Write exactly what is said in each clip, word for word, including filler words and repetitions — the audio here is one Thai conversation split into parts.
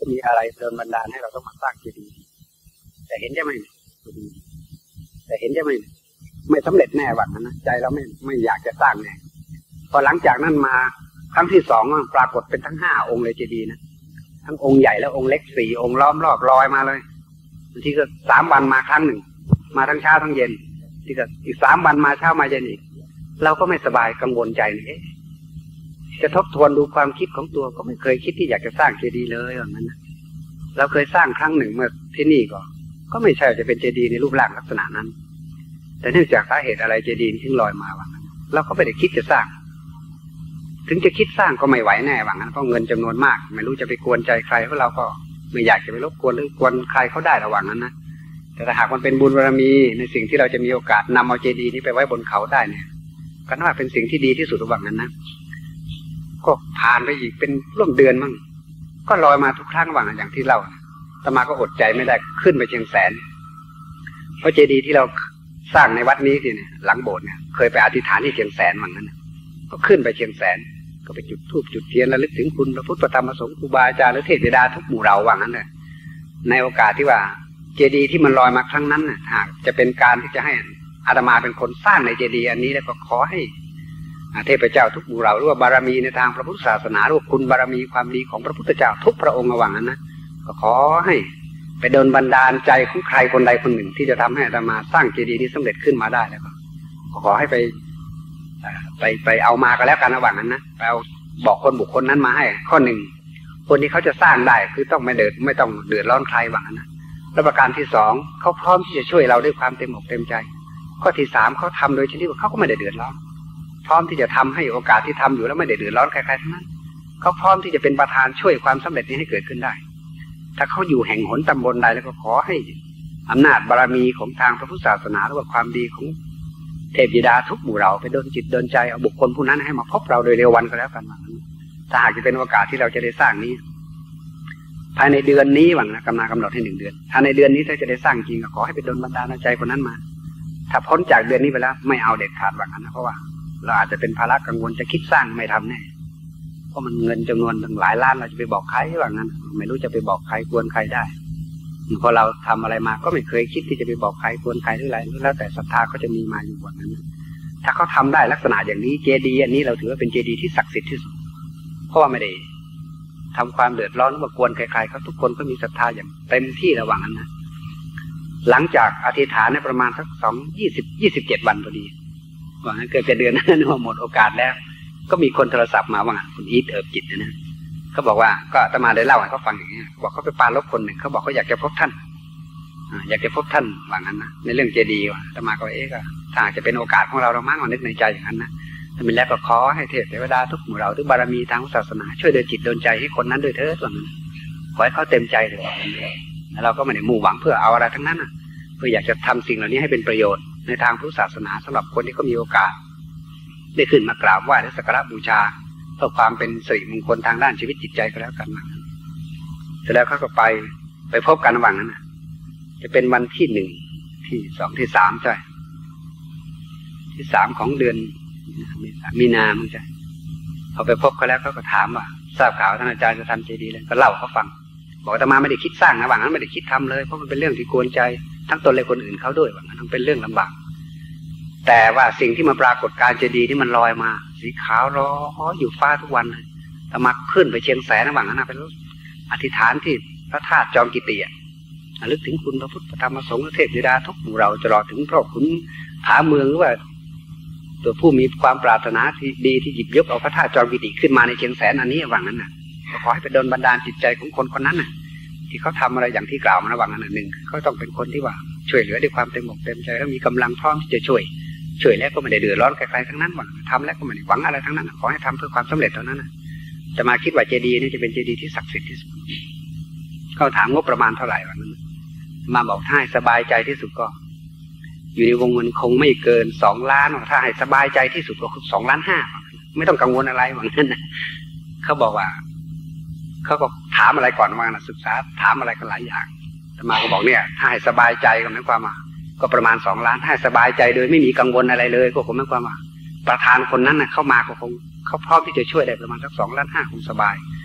มีอะไรเดินบันดาลให้เราต้องมาสร้างเจดีย์แต่เห็นใช่ไหมแต่เห็นใช่ไหมไม่สำเร็จแน่หวังนะใจเราไม่ไม่อยากจะสร้างแน่พอหลังจากนั้นมาครั้งที่สองปรากฏเป็นทั้งห้าองค์เลยเจดีย์นะทั้งองค์ใหญ่และองค์เล็กสี่องค์ล้อมรอบลอยมาเลยบางทีก็สามวันมาครั้งหนึ่งมาทั้งเช้าทั้งเย็นที่ก็อีกสามวันมาเช้ามาเย็นอีกเราก็ไม่สบายกังวลใจเลยจะทบทวนดูความคิดของตัวก็ไม่เคยคิดที่อยากจะสร้างเจดีย์เลยอย่างนั้นนะเราเคยสร้างครั้งหนึ่งเมื่อที่นี่ก็ก็ไม่ใช่จะเป็นเจดีย์ในรูปร่างลักษณะนั้นแต่เนื่องจากสาเหตุอะไรเจดีย์ถึงลอยมาว่างั้นเราก็ไม่ได้คิดจะสร้างถึงจะคิดสร้างก็ไม่ไหวแน่ว่างั้นเพราะเงินจำนวนมากไม่รู้จะไปกวนใจใครเพราะเราก็ไม่อยากจะไปรบกวนหรือกวนใครเขาได้ระหว่างนั้นนะแต่ถ้าหากมันเป็นบุญบารมีในสิ่งที่เราจะมีโอกาสนำเอาเจดีย์นี้ไปไว้บนเขาได้เนี่ยก็น่าเป็นสิ่งที่ดีที่สุดระหว่างนั้นนะก็ผ่านไปอีกเป็นร่วมเดือนมั้งก็ลอยมาทุกครั้งว่างั้นอย่างที่เล่าอาตมาก็อดใจไม่ได้ขึ้นไปเชียงแสนเพราะเจดีย์ที่เราสร้างในวัดนี้สิเนี่ยหลังโบสถ์เนี่ยเคยไปอธิษฐานที่เชียงแสนเหมือนกันก็ขึ้นไปเชียงแสนก็ไปจุดธูปจุดเทียนระลึกถึงคุณพระพุทธพระธรรมพระสงฆ์ครูบาอาจารย์และเทพธิดาทุกหมู่เหล่าว่างั้นเลยในโอกาสที่ว่าเจดีย์ที่มันลอยมาครั้งนั้นน่ะหากจะเป็นการที่จะให้อาตมาเป็นคนสร้างในเจดีย์อันนี้แล้วก็ขอให้เทพเจ้าทุกหมู่เหล่าหรือว่าบารมีในทางพระพุทธศาสนาหรือว่าคุณบารมีความดีของพระพุทธเจ้าทุกพระองค์ระหว่างนั้นนะก็ขอให้ไปโดนบันดาลใจของใครคนใดคนหนึ่งที่จะทำให้อาตมาสร้างเจดีย์นี้สำเร็จขึ้นมาได้แล้วก็ขอให้ไปไปไปเอามาก็แล้วกันระหว่างนั้นนะไปเอาบอกคนบุคคลนั้นมาให้ข้อหนึ่งคนที่เขาจะสร้างได้คือต้องไม่เดือดไม่ต้องเดือดร้อนใครว่างั้นนะและประการที่สองเขาพร้อมที่จะช่วยเราด้วยความเต็มอกเต็มใจข้อที่สามเขาทำโดยชนิดว่าเขาก็ไม่ได้เดือดร้อนพร้อมที่จะทำให้โอกาสที่ทำอยู่แล้วไม่ได้เดือดร้อนใครๆทั้งนั้นเขาพร้อมที่จะเป็นประธานช่วยความสำเร็จนี้ให้เกิดขึ้นได้ถ้าเขาอยู่แห่งหนตำบลใดแล้วก็ขอให้อำนาจบารมีของทางพระพุทธศาสนาหรือว่าความดีของเทพธิดาทุกหมู่เราไปโดนจิตโดนใจเอาบุคคลผู้นั้นให้มาพบเราโดยเร็ววันก็แล้วกันถ้าหากจะเป็นโอกาสที่เราจะได้สร้างนี้ภายในเดือนนี้หวังนะกำลังกำหนดให้หนึ่งเดือนถ้าในเดือนนี้ถ้าจะได้สร้างจริงก็ขอให้ไปโดนบันดาลใจคนนั้นมาถ้าพ้นจากเดือนนี้ไปแล้วไม่เอาเด็ดขาดหวังนะเพราะว่าเราอาจจะเป็นภาระกังวลจะคิดสร้างไม่ทำแน่เพราะมันเงินจำนวนตั้งหลายล้านเราจะไปบอกใครว่างั้นไม่รู้จะไปบอกใครกวนใครได้พอเราทำอะไรมาก็ไม่เคยคิดที่จะไปบอกใครกวนใครหรืออะไรแล้วแต่ศรัทธาเขาจะมีมาอยู่แบบนั้นถ้าเขาทำได้ลักษณะอย่างนี้เจดีย์อันนี้เราถือว่าเป็นเจดีย์ที่ศักดิ์สิทธิ์ที่สุดเพราะว่าไม่ได้ทำความเดือดร้อนหรือว่ากวนใครๆเขาทุกคนก็มีศรัทธาอย่างเต็มที่ระหว่างนั้นนะหลังจากอธิษฐานในประมาณสักสองยี่สิบยี่สิบเจ็ดวันพอดีว่างั้นเกิดจะเดือนนั้นว่าหมดโอกาสแล้วก็มีคนโทรศัพท์มาว่าคุณอีทเอิบจิตนะนะเขาบอกว่าก็อาตมาได้เล่าให้เขาฟังอย่างนี้บอกเขาไปปาลบคนหนึ่งเขาบอกเขาอยากจะพบท่านอยากจะพบท่านว่างั้นนะในเรื่องเจดีย์ว่าอาตมาก็เอ๊ะก็ถ้าจะเป็นโอกาสของเราเรามั่งนึกในใจอย่างนั้นนะถ้าเป็นแล้วก็ขอให้เทพเทวดาทุกหมู่เราทุกบารมีทางศาสนาช่วยเดินจิตเดินใจให้คนนั้นด้วยเถิดว่างั้นขอให้เขาเต็มใจเลยแล้วเราก็ไม่ได้มุ่งหวังเพื่อเอาอะไรทั้งนั้นนะเพื่ออยากจะทำสิ่งเหล่านี้ให้เป็นประโยชน์ในทางพุทธศาสนาสำหรับคนที่เขามีโอกาสได้ขึ้นมากราบไหว้และสักการะบูชาเพื่อความเป็นสิริมงคลทางด้านชีวิตจิตใจก็แล้วกันเสร็จแล้วเขาก็ไปไปพบกันระหว่างนั้นนะจะเป็นวันที่หนึ่งที่สองที่สามใช่ที่สามของเดือนมีนามึงใช่พอไปพบเขาแล้วเขาก็ถามว่าทราบข่าวท่านอาจารย์จะทำเจดีย์เลยก็เล่าเขาฟังบอกอาตมาไม่ได้คิดสร้างระหว่างนั้นไม่ได้คิดทำเลยเพราะมันเป็นเรื่องที่กวนใจทั้งตนและคนอื่นเขาด้วยว่ามันเป็นเรื่องลำบากแต่ว่าสิ่งที่มาปรากฏการเจดีย์ที่มันลอยมาสีขาวร้ออยู่ฟ้าทุกวันเลยอาตมาขึ้นไปเชียงแสนระหว่างนั้นเป็นอธิษฐานที่พระธาตุจอมกิติอ่ะระลึกถึงคุณพระพุทธพระธรรมพระสงฆ์และเทพธิดาทุกหมู่เราจะรอถึงพระขุนผาเมืองหรือว่าตัวผู้มีความปรารถนาที่ดีที่หยิบยกเอาพระธาตุจอมกิติขึ้นมาในเชียงแสนอันนี้ระหว่างนั้นน่ะก็ขอให้ไปโดนบันดาลจิตใจของคนคนนั้นน่ะที่เขาทำอะไรอย่างที่กล่าวมาระหว่างนั้นหนึ่งเขาต้องเป็นคนที่ว่าช่วยเหลือด้วยความเต็มอกเต็มใจแล้วมีกำลังพร้อมที่จะช่วยช่วยแล้วก็ไม่ได้เดือดร้อนใครๆทั้งนั้นหวังทำแล้วก็ไม่ได้หวังอะไรทั้งนั้นขอให้ทำเพื่อความสำเร็จเท่านั้นนะจะมาคิดว่าเจดีย์นี่จะเป็นเจดีย์ที่ศักดิ์สิทธิ์ที่สุดเขาถามงบประมาณเท่าไหร่วันนั้นมาบอกถ้าให้สบายใจที่สุดก็อยู่ในวงเงินคงไม่เกินสองล้านถ้าให้สบายใจที่สุดก็คือสองล้านห้าไม่ต้องกังวลอะไรหวังนั้นนะเขาบอกว่าเขาก็ถามอะไรก่อนมานะศึกษาถามอะไรกันหลายอย่างแต่มาก็บอกเนี่ยถ้าให้สบายใจก็หมายความว่าก็ประมาณสองล้านถ้าสบายใจโดยไม่มีกังวลอะไรเลยก็คงหมายความว่าประธานคนนั้นน่ะเข้ามาก็คงเขาพร้อมที่จะช่วยได้ประมาณสักสองล้านห้าคงสบาย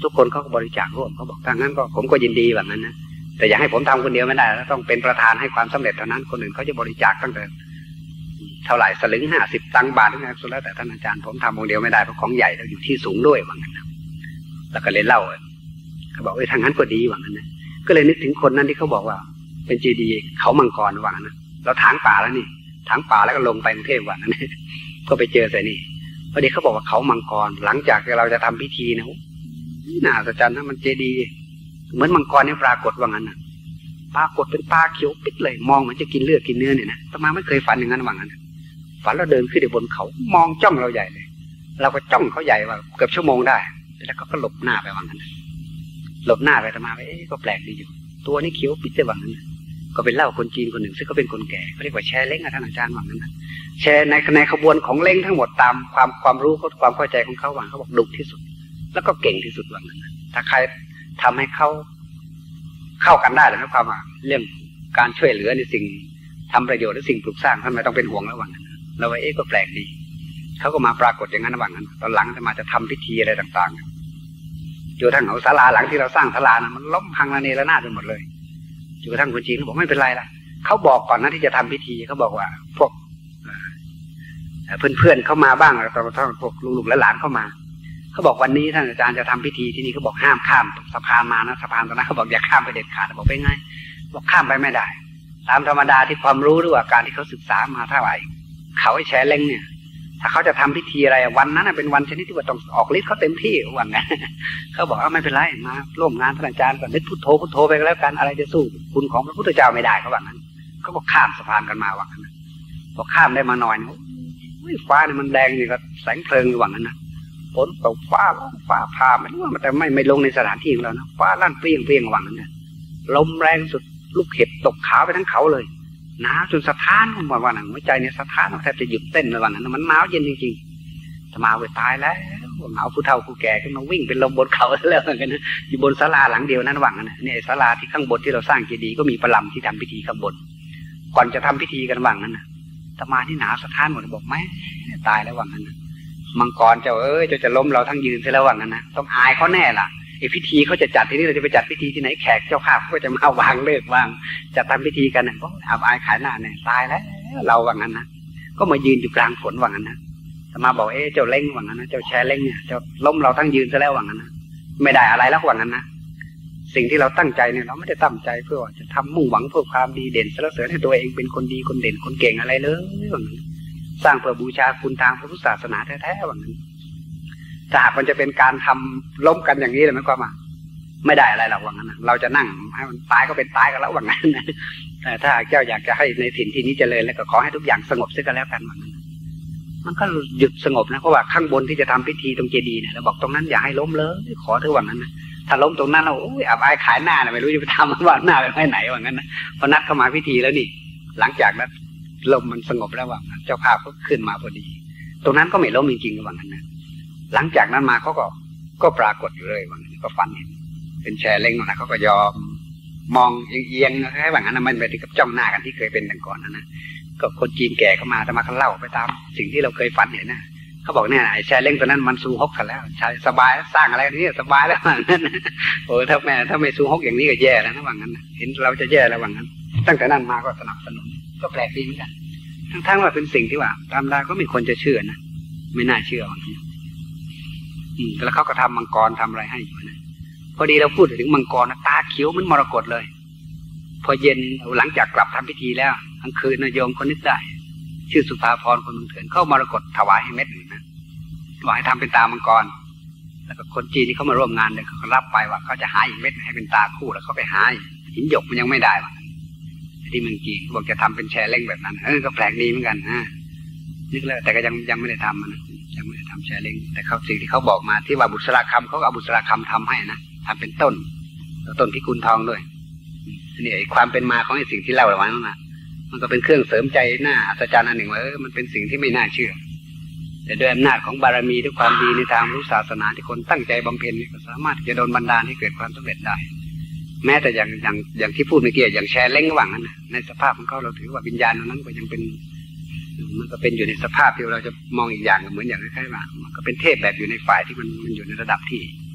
ทุกคนเขาก็บริจาคร่วมเขาบอกถ้างั้นก็ผมก็ยินดีแบบนั้นนะแต่อย่าให้ผมทำคนเดียวไม่ได้แล้วต้องเป็นประธานให้ความสำเร็จเท่านั้นคนอื่นเขาจะบริจาคตั้งแต่เท่าไหร่สลึงห้าสิบตังค์บาทหรือไงสุดแล้วแต่ท่านอาจารย์ผมทำคนเดียวไม่ได้เพราะของใหญ่เราอยู่ที่สูงด้วยว่างั้นนะแล้วก็เลยเล่าเขาบอกเอ้ยทางนั้นก็ดีว่างั้นนะก็เลยนึกถึงคนนั้นที่เขาบอกว่าเป็นเจดีย์เขามังกรว่างั้นนะเราถางป่าแล้วนี่ถางป่าแล้วก็ลงไปกรุงเทพว่างั้นก็ไปเจอแต่นี่พอดีเขาบอกว่าเขามังกรหลังจากเราจะทำพิธีนะน่าอัศจรรย์นะมันเจดีย์เหมือนมังกรนี่ปรากฏว่างั้นนะปรากฏเป็นตาเขียวปิดเลยมองเหมือนจะกินเลือดกินเนื้อเนี่ยนะแต่มาไม่เคยฝันอย่างนั้นว่างั้นฝันเราเดินขึ้นไปบนเขามองจ้องเราใหญ่เลยเราก็จ้องเขาใหญ่ว่าเกือบชั่วโมงได้แล้วก็หลบหน้าไปว่างั้นหลบหน้าไปแต่มาไปก็แปลกดีอยู่ตัวนี้เขียวปิดได้ว่างั้นก็เป็นเล่าคนจีนคนหนึ่งซึ่งเขาเป็นคนแก่เขาเรียกว่าแชร์เล้งท่านอาจารย์ว่างั้นนะแชร์ในในขบวนของเล้งทั้งหมดตามความความรู้เขาความเข้าใจของเขาว่าเขาบอกดุที่สุดแล้วก็เก่งที่สุดว่างั้นถ้าใครทำให้เขาเข้ากันได้หรือไม่ความว่าเรื่องการช่วยเหลือในสิ่งทำประโยชน์หรือสิ่งปลูกสร้างท่านไม่ต้องเป็นห่วงแล้วว่างั้นเราว่าเอ๊ะก็แปลกดีเขาก็มาปรากฏอย่างนั้นว่างั้นตอนหลังจะมาจะทำพิธีอะไรต่างๆจนทั้งเอาศาลาหลังที่เราสร้างศาลานะมันล้มพังระเนระนาดไปหมดเลยจนกระทั่งคนจีนเขาบอกไม่เป็นไรล่ะเขาบอกก่อนนะที่จะทำพิธีเขาบอกว่าพวกเพื่อนๆเข้ามาบ้างแล้วตอนพวกลูกๆและหลานเข้ามาเขาบอกวันนี้ท่านอาจารย์จะทำพิธีที่นี่เขาบอกห้ามข้ามสะพานมานะสะพานตรงนั้นเขาบอกอย่าข้ามไปเด็ดขาดบอกไปไงบอกข้ามไปไม่ได้ตามธรรมดาที่ความรู้หรือว่าการที่เขาศึกษามาเท่าไหร่เขาให้แชร์เล้งเนี่ยถ้าเขาจะทำพิธีอะไรวันนั้นเป็นวันชนิดที่ว่าต้องออกฤทธิ์เขาเต็มที่วันนั้นเขาบอกว่าไม่เป็นไรมาร่วมงานท่านอาจารย์ก่อนนึกพุทโธพุทโธไปก็แล้วกันอะไรจะสู้คุณของพระพุทธเจ้าไม่ได้เขาว่างั้นเขาก็ข้ามสะพานกันมาว่างั้นพอข้ามได้มาหน่อยนะฟ้าเนี่ยมันแดงนี่ก็แสงเพลิงว่างั้นนะฝนตกฟ้าร้องฟ้าผ่าไม่รู้ว่าแต่ไม่ไม่ลงในสถานที่ของเรานะฟ้าลั่นเปรี้ยงเปรี้ยงว่างั้นนะลมแรงสุดลูกเห็บตกขาวไปทั้งเขาเลยหนาวจนสะท้านว่าวันนั้นหัวใจเนี่ยสะท้านแทบจะหยุดเต้นเลยวันนั้นมันหนาวเย็นจริงๆจะมาไปตายแล้วหนาวผู้เฒ่าผู้แก่ขึ้นมาวิ่งเป็นลมบนเขาแล้วกันนะอยู่บนศาลาหลังเดียวนั้นหวังนะเนี่ยศาลาที่ข้างบนที่เราสร้างเจดีย์ก็มีประลำที่ทำพิธีข้างบนก่อนจะทำพิธีกันหวังนั้นนะจะมาที่หนาวสะท้านหมดบอกไหมตายแล้วหวังนั้นนะมังกรเจ้าเอ้ยจะจะล้มเราทั้งยืนซะแล้วหวังนั้นนะต้องอายเขาแน่ล่ะไอ้พิธีเขาจะจัดที่นี่เราจะไปจัดพิธีที่ไหนแขกเจ้าภาพก็จะมาวางเลิกวางจะทำพิธีกันเนี่ยก็อับอายขายหน้าเนี่ยตายแล้วเราว่างั้นนะก็มายืนอยู่กลางฝนว่างั้นนะแต่มาบอกเอ๊ะเจ้าเล้งว่างั้นนะเจ้าแชร์เล้งเนี่ยเจ้าล้มเราทั้งยืนซะแล้วว่างั้นนะไม่ได้อะไรแล้วว่างั้นนะสิ่งที่เราตั้งใจเนี่ยเราไม่ได้ตั้งใจเพื่อจะทำมุ่งหวังเพื่อความดีเด่นสรรเสริญให้ตัวเองเป็นคนดีคนเด่นคนเก่งอะไรเลยว่างั้นสร้างเพื่อบูชาคุณทางพระพุทธศาสนาแท้ๆว่างั้นถ้าหากมันจะเป็นการทำล้มกันอย่างนี้เลยไหมความว่าไม่ได้อะไรหรอกว่างั้นนะเราจะนั่งให้มันตายก็เป็นตายกันแล้วว่างั้นนะแต่ถ้าเจ้าอยากจะให้ในถิ่นที่นี้เจริญแล้วก็ขอให้ทุกอย่างสงบซึ่งกันแล้วกันว่างั้นมันก็หยุดสงบนะเพราะว่าข้างบนที่จะทำพิธีตรงเจดีย์เนี่ยเราบอกตรงนั้นอย่าให้ล้มเลยขอเธอว่างั้นนะถ้าล้มตรงนั้นเราโอ้ยอับอายขายหน้าเนี่ยไม่รู้จะไปทำว่าหน้าไปไหนว่างั้นนะพอนัดเข้ามาพิธีแล้วนี่หลังจากนั้นลมมันสงบแล้วว่าเจ้าภาพก็ขึ้นมาพอดีตรงนั้นก็ไม่ล้มจริงๆว่างั้นนะหลังจากนั้นมาเขาก็ก็ปรากฏอยู่เลยว่างั้นก็ฝันเห็นเป็นแชร์เล้งนะเขาก็ยอมมองเอียงๆแค่แบบนั้นมันไปถึงกับจ้องหน้ากันที่เคยเป็นแต่ก่อนนะนะก็คนจีนแก่เข้ามาแต่มาเขาเล่าไปตามสิ่งที่เราเคยฝันเห็นนะเขาบอกเนี่ยไอ้แชร์เล้งตัวนั้นมันซูฮกกันแล้วใช้สบายสร้างอะไรนี่สบายแล้วว่างั้นโอ้ถ้าแม่ถ้าไม่ซูฮกอย่างนี้ก็แย่แล้วนะว่างั้นเห็นเราจะแย่แล้วว่างั้นตั้งแต่นั้นมาก็สนับสนุนก็แปลกดีเหมือนกันทั้งๆว่าเป็นสิ่งที่ว่าตามดาก็มีคนจะเชื่อนะไม่น่าเชื่อว่างั้นอืมแล้วเขาก็ทำมังกรทำอะไรให้อยู่นะพอดีเราพูดถึงมังกรนะตาเขียวมันมรกตเลยพอเย็นหลังจากกลับทำพิธีแล้วกลางคืนนายโยมคนนึกได้ชื่อสุภาพรคนเมืองเถื่อนเข้ามรกตถวายให้เม็ดหนึ่งนะบอกให้ทำเป็นตามังกรแล้วก็คนจีนที่เขามาร่วมงานเลยเขารับไปว่าเขาจะหาอีกเม็ดให้เป็นตาคู่แล้วเขาไปหาหินหยกมันยังไม่ได้ว่ะที่เมืองจีนบอกจะทำเป็นแชร์เล้งแบบนั้นเออก็แปลกดีเหมือนกันนะนึกแล้วแต่ก็ยังยังไม่ได้ทำนะยังไม่ได้ทำแชร์เล้งแต่เขาสิ่งที่เขาบอกมาที่ว่าบุษราคำเขาก็เอาบุษราคำทำให้นะทำเป็นต้นแล้วต้นพิกุลทองด้วยนี่ไอ้ความเป็นมาของไอ้สิ่งที่เล่าไว้นั่นนะมันก็เป็นเครื่องเสริมใจหน้าอัศจรรย์อันหนึ่งว่าเออมันเป็นสิ่งที่ไม่น่าเชื่อแต่ด้วยอำนาจของบารมีด้วยความดีในทางรู้ศาสนาที่คนตั้งใจบำเพ็ญก็สามารถจะโดนบันดาลให้เกิดความสำเร็จได้แม้แต่อย่างอย่างอย่างที่พูดเมื่อกี้อย่างแชร์เล้งระหว่างนั้นในสภาพของเขาเราถือว่าวิญญาณนั้นก็ยังเป็นมันก็เป็นอยู่ในสภาพที่เราจะมองอีกอย่างเหมือนอย่างคล้ายๆว่ามันก็เป็นเทพแบบอยู่ในฝ่ายที่มันมันอยู่ในระดับที่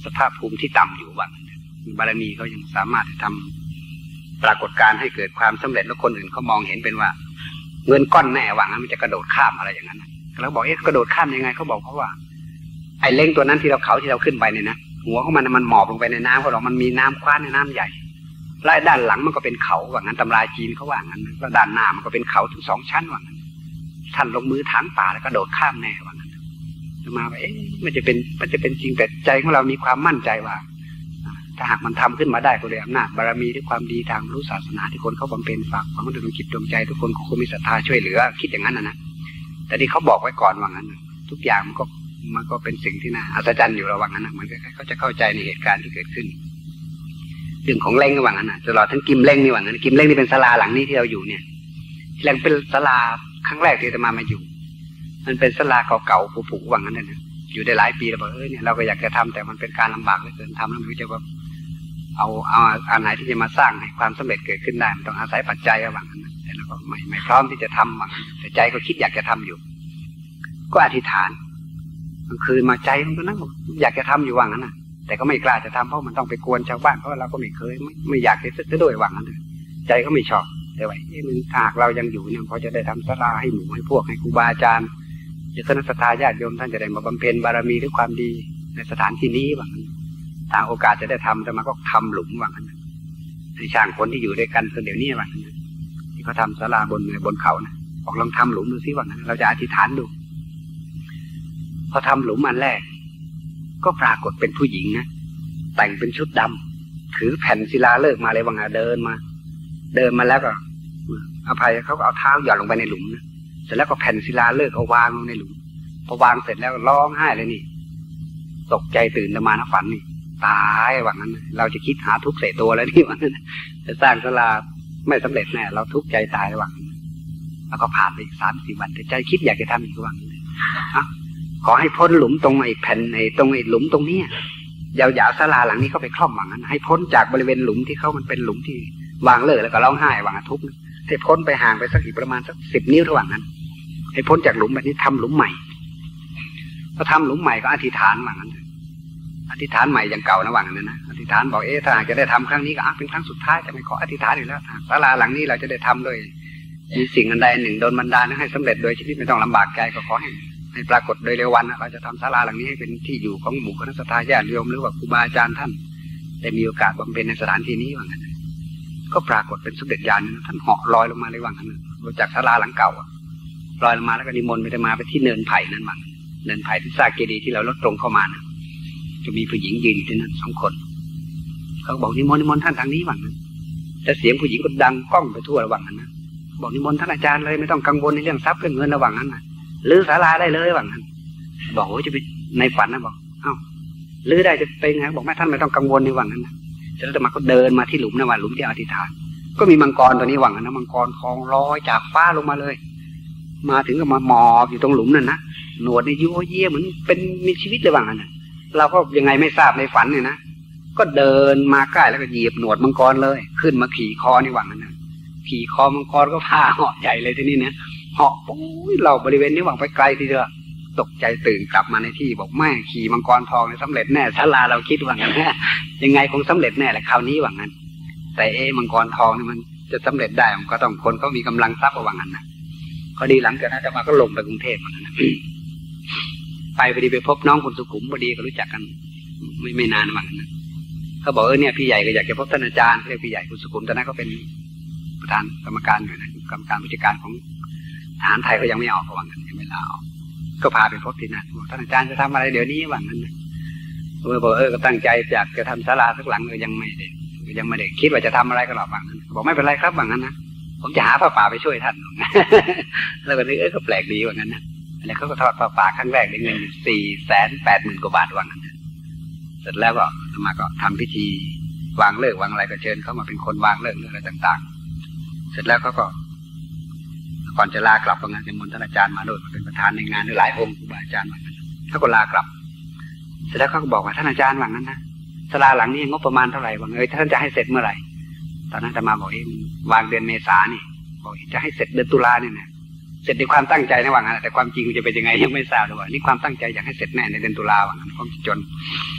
สภาพภูมิที่ต่ำอยู่บ้างบารมีเขายังสามารถทำปรากฏการณ์ให้เกิดความสำเร็จแล้วคนอื่นเขามองเห็นเป็นว่าเงินก้อนแน่หวังนั้นมันจะกระโดดข้ามอะไรอย่างนั้นแล้วบอกเอ๊ะกระโดดข้ามยังไงเขาบอกเพราะว่าไอ้เล้งตัวนั้นที่เราเขาที่เราขึ้นไปเนี่ยนะหัวของมันมันหมอบลงไปในน้ำเขาบอกมันมีน้ำคว้านในน้ำใหญ่ไล่ด้านหลังมันก็เป็นเขาว่างั้นตำราจีนเขาว่างั้นแล้วด้านหน้ามันก็เป็นเขาถึงสองชั้นว่างั้นท่านลงมือถางป่าแล้วกระโดดข้ามแน่ว่างั้นจะมาว่าเอ๊ะมันจะเป็นมันจะเป็นจริงแต่ใจของเรามีความมั่นใจว่าถ้าหากมันทำขึ้นมาได้ก็ด้วยอำนาจบารมีด้วยความดีทางรู้ศาสนาที่คนเขาบำเพ็ญฝากความดวงจิตดวงใจทุกคนคงมีศรัทธาช่วยเหลือคิดอย่างนั้นนะนะแต่ที่เขาบอกไว้ก่อนว่างั้นทุกอย่างมันก็มันก็เป็นสิ่งที่น่าอัศจรรย์อยู่ระหว่างนั้นนะมันก็เขาจะเข้าใจในเหตุการณ์ที่เกิดขึ้นเรื่องของเล้งระหว่างนั้นนะตลอดทั้งกิมเล้งนี่ว่างั้นกิมเล้งนี่เป็นศาลาหลังนี้ที่เราอยู่เนี่ยที่แรกเป็นศาลาครั้งแรกที่จะมามาอยู่มันเป็นศาลาเก่าๆผุๆว่างั้นนะอยู่ได้หลายปีแล้วบอกเออเนี่ยเราก็อยากจะทำแต่มันเป็นการลำบากเหลือเกินทำแล้วไม่รู้จะว่าเอาเอาอันไหนที่จะมาสร้างให้ความสำเร็จเกิดขึ้นได้มันต้องอาศัยปัจจัยระหว่างนั้นแต่เราก็ไม่ไม่พร้อมที่จะทำว่างั้นแต่ใจก็คิดอยากจะทำอยู่ก็อธิษฐานกลางคืนมาใจมันก็นั่งอยากจะทำอยู่ว่างั้นนะแต่ก็ไม่กล้าจะทำเพราะมันต้องไปกวนชาวบ้านเพราะเราก็ไม่เคยไม่ไม่อยากจะซื้อด้วยว่างั้นใจก็ไม่ชอบแต่ว่าเอ๊ะมันหากเรายังอยู่เนี่ยพอจะได้ทำศาลาให้หมู่ให้พวกให้ครูบาอาจารย์คณะศรัทธาญาติโยมท่านจะได้มาบำเพ็ญบารมีด้วยความดีในสถานที่นี้ว่างั้นทางโอกาสจะได้ทำแต่มาก็ทำหลุมว่างั้นให้ช่างคนที่อยู่ด้วยกันเดี๋ยวนี้ว่างั้นที่เขาทำศาลาบนบนเขานะบอกลองทำหลุมดูซิว่างั้นเราจะอธิษฐานดูพอทำหลุมอันแรกก็ปรากฏเป็นผู้หญิงนะแต่งเป็นชุดดำถือแผ่นศิลาฤกษ์มาเลยว่างั้นเดินมาเดินมาแล้วก็อภัยเขาก็เอาเท้าหย่อนลงไปในหลุมนะเสร็จแล้วก็แผ่นศิลาฤกษ์เอาวางลงในหลุมพอวางเสร็จแล้วร้องไห้เลยนี่ตกใจตื่นมานะฝันนี่ตายว่างั้นเราจะคิดหาทุกข์ใส่ตัวแล้วนี่ว่างั้นจะสร้างศาลาไม่สำเร็จแน่เราทุกข์ใจตายว่างั้นแล้วก็ผ่านไปอีกสามสี่วันแต่ใจคิดอยากจะทำอีกว่างั้นอ่ะขอให้พ้นหลุมตรงไอ้แผ่นไอ้ตรงไอ้หลุมตรงนี้ยาวๆศาลาหลังนี้เข้าไปคล่อมว่างั้นให้พ้นจากบริเวณหลุมที่เขามันเป็นหลุมที่วางเลิกแล้วก็ร้องไห้ว่างั้นทุกข์ให้พ้นไปห่างไปสักอีกประมาณสักสิบนิ้วระหว่างนั้นให้พ้นจากหลุมแบบนี้ทำหลุมใหม่พอทำหลุมใหม่ก็อธิษฐานว่างั้นอธิษฐานใหม่อย่างเก่าระหว่างนั้นนะอธิษฐานบอกเอ๊ะถ้าหากจะได้ทำครั้งนี้ก็เป็นครั้งสุดท้ายจะไม่ขออธิษฐานอีกแล้วศาลาหลังนี้เราจะได้ทำโดยมีสิ่งอันใดหนึ่งโดนบันดาลให้สำเร็จโดยชีวิตไม่ต้องลำบากใจก็ขอให้ให้ปรากฏโดยเร็ววันเราจะทำศาลาหลังนี้ให้เป็นที่อยู่ของหมู่คณะศรัทธาญาติโยมหรือว่าครูบาอาจารย์ท่านได้มีโอกาสบำเพ็ญในสถานที่นี้ว่างั้นก็ปรากฏเป็นสมเด็จญาณท่านเหาะลอยลงมาเลยว่างั้นจากศาลาหลังเก่าลอยลงมาแล้วก็นิมนต์ไปได้มาไปที่เนินไผ่นั้นบ้างเนินไผ่ที่ซากเจดีย์ที่เราลดตรงเข้ามานะจะมีผู้หญิงยืนอยู่ที่นั่นสองคนเขาบอกนิมนต์นิมนต์ท่านทางนี้บ้างนะแต่เสียงผู้หญิงก็ดังก้องไปทั่วระหว่างนั้นนะบอกนิมนต์ท่านอาจารย์เลยไม่ต้องกังวลในเรื่องทรัพย์เรื่องเงินระหว่างนั้นนะลื้อศาลาได้เลยระหว่างนั้นบอกว่าจะไปในฝันนะบอกเอ้าลื้อได้จะเป็นไงบอกแม่ท่านไม่ต้องกังวลในระหว่างนั้นนะแล้วแต่มาก็เดินมาที่หลุมนะว่าหลุมที่อธิษฐานก็มีมังกรตัวนี้ระหว่างนั้นนะมังกรทองลอยจากฟ้าลงมาเลยมาถึงก็มาหมอบอยู่ตรงหลุมนั่นนะหนวดนี่ยั่วเยี่ยเหมือนเป็นมีชีวิตเลยว่างั้นนะเราก็ยังไงไม่ทราบในฝันเนี่ยนะก็เดินมาใกล้แล้วก็เหยียบหนวดมังกรเลยขึ้นมาขี่คอนี่ว่างั้นนะขี่คอมังกรก็พาเหาะใหญ่เลยที่นี่นะเหาะปุ้ยเราบริเวณนี้หวังไปไกลทีเดียวตกใจตื่นกลับมาในที่บอกแม่ขี่มังกรทองเนี่ยสำเร็จแน่ศาลาเราคิดว่างั้นยังไงคงสำเร็จแน่แหละคราวนี้ว่างั้นแต่เอ๊มังกรทองนี่มันจะสำเร็จได้มันก็ต้องคนเขามีกำลังทรัพย์ว่างั้นนะพอดีหลังจากนั้นจะมาก็ลงไปกรุงเทพเหมือนกันไปพอดีไปพบน้องคนสุขุมพอดีก็รู้จักกันไม่ไม่นานเหมือนกันนะเขาบอกเออเนี่ยพี่ใหญ่ก็อยากจะพบท่านอาจารย์เรียกพี่ใหญ่คนสุขุมตอนนั้นเขาเป็นประธานกรรมการอยู่นะกรรมการผู้จัดการของทหารไทยเขายังไม่ออกระหว่างนั้นยังไม่ลาออกก็พาไปพบที่นั่นบอกท่านอาจารย์จะทำอะไรเดี๋ยวนี้ว่างั้นนะเออบอกเออก็ตั้งใจอยากจะทำศาลาสักหลังเลยยังไม่ได้ยังไม่ได้คิดว่าจะทำอะไรก็หรอกว่างั้นบอกไม่เป็นไรครับว่างั้นนะผมจะหาผ้าป่าไปช่วยท่านแล้วก็นึกเออก็แปลกดีว่างั้นนะแล้วเขาก็ทอดผ้าป่าครั้งแรกได้เงินสี่แสนแปดหมื่นกว่าบาทว่างั้นเสร็จแล้วก็มาก็ทำพิธีวางเลิกวางอะไรก็เชิญเขามาเป็นคนวางเลิกเรื่องอะไรต่างๆเสร็จแล้วเขาก็ก่อนจะลากลับว่างั้นจะมนต์ท่านอาจารย์มาด้วยเป็นประธานในงานด้วยหลายองค์ครูบาอาจารย์ว่างั้นเขาก็ลากลับเสร็จแล้วเขาก็บอกว่าท่านอาจารย์ว่างั้นนะศาลาหลังนี้งบประมาณเท่าไหร่ว่าเอ้ยท่านจะให้เสร็จเมื่อไหร่ตอนนั้นจะมาบอกเองวางเดือนเมษานี่บอกจะให้เสร็จเดือนตุลาเนี่ยนะเสร็จในความตั้งใจนะว่างั้นแต่ความจริงจะเป็นยังไงยังไม่ทราบเลยว่านี่ความตั้งใจอยากให้เสร็จแน่ในเดือนตุลาว่างั้นความจน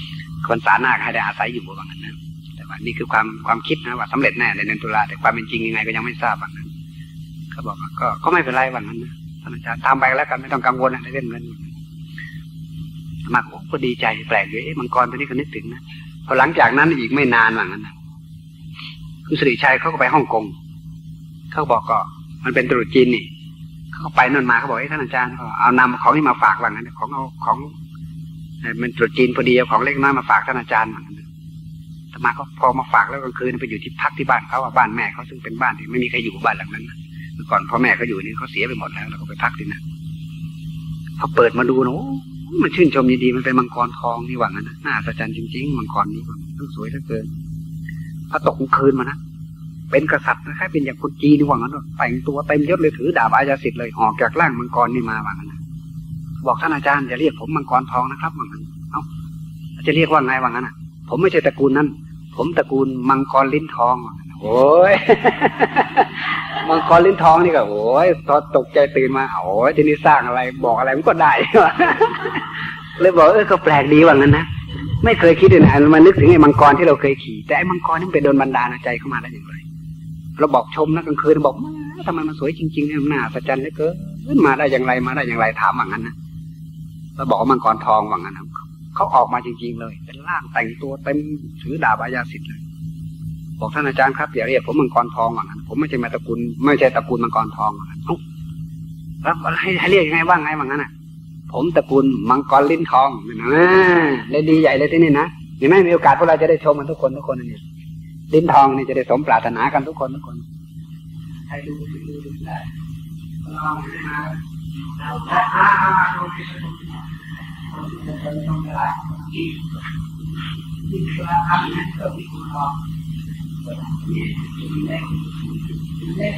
คนสาหน้าให้ได้อาศัยอยู่ว่างั้นนะแต่ว่านี่คือความความคิดนะว่าสำเร็จแน่ในเดือนตุลาแต่ความเป็นจริงยังไงก็ยังไม่ทราบว่างั้นเขาบอกก็ก็ไม่เป็นไรว่างั้นนะท่านอาจารย์ทำไปแล้วกันไม่ต้องกังวลในเรื่องเงินมากก็ดีใจแปลกเลยมังกรตัวนี้ก็นึกถึงนะพอหลังจากนั้นอีกไม่นานว่างั้นนะคุณสิริชัยเขาก็ไปฮ่องกงเขาบอกก็มันเป็นตรุษจีนนี่เขาไปนั่นมาเขาบอกให้ท่านอาจารย์เอานำของที่มาฝากว่างั้นของเอาของมันตรุษจีนพอดีเอาของเล็กน้อยมาฝากท่านอาจารย์ว่างั้นแต่มาเขาพอมาฝากแล้วกลางคืนไปอยู่ที่พักที่บ้านเขาบ้านแม่เขาซึ่งเป็นบ้านที่ไม่มีใครอยู่บ้านหลังนั้นเมื่อก่อนพ่อแม่เขาอยู่นี่เขาเสียไปหมดแล้วเราก็ไปพักที่นั่นพอเปิดมาดูนะมันชื่นชมดีๆมันเป็นมังกรทองที่ว่างั้นนะน่าอัศจรรย์จริงๆมังกรนี้มันสวยเหลือเกินพอตกกลางคืนมานะเป็นกษัตริย์นะคล้ายเป็นอย่างคนจีนที่ว่างั้นแต่งตัวเต็มยศเลยถือดาบอายาสิทธิ์เลยออกจากร่างมังกรนี่มาว่างั้นนะบอกท่านอาจารย์จะเรียกผมมังกรทองนะครับว่างั้นเอ้าจะเรียกว่าไงว่างั้นอ่ะผมไม่ใช่ตระกูลนั้นผมตระกูลมังกรลิ้นทองโอ้ย มังกรลิ้นทองนี่ก็โอ้ยตอนตกใจตื่นมาโอ้ยทีนี้สร้างอะไรบอกอะไรมันก็ได้ เลยบอกเออก็แปลกดีว่างั้นนะไม่เคยคิดเลยนะมันนึกถึงไอ้มังกรที่เราเคยขี่แต่ไอ้มังกรนี่มันเป็นโดนบันดาลใจเข้ามาได้อย่างไรเราบอกชมนะกลางคืนบอกทำไมมันสวยจริงๆเนี่ยน่าอัศจรรย์เหลือเกินมาได้อย่างไรมาได้อย่างไรถามว่างั้นนะเราบอกว่ามังกรทองว่างั้นนะเขาออกมาจริงๆเลยเป็นร่างแต่งตัวเต็มถือดาบอายาสิทธิ์เลยบอกท่านอาจารย์ครับอย่าเรียกผมมังกรทองว่างั้นผมไม่ใช่มาตระกูลไม่ใช่ตระกูลมังกรทองว่างั้นเอ้าแล้วให้ให้เรียกยังไงว่าไงว่างั้นน่ะผมตระกูลมังกรลิ้นทองนะเลยดีใหญ่เลยที่นี่นะยังไม่มีโอกาสพวกเราจะได้ชมกันทุกคนทุกคนนี่ลิ้นทองนี่จะได้สมปรารถนากันทุกคนทุกคนใครดูดูดูได้ลองมาเราจะอาดูที่สุดจะเป็นตรงไหนที่ที่เราทำเนี่ยก็มีคุณลองนี่เล็กเล็ก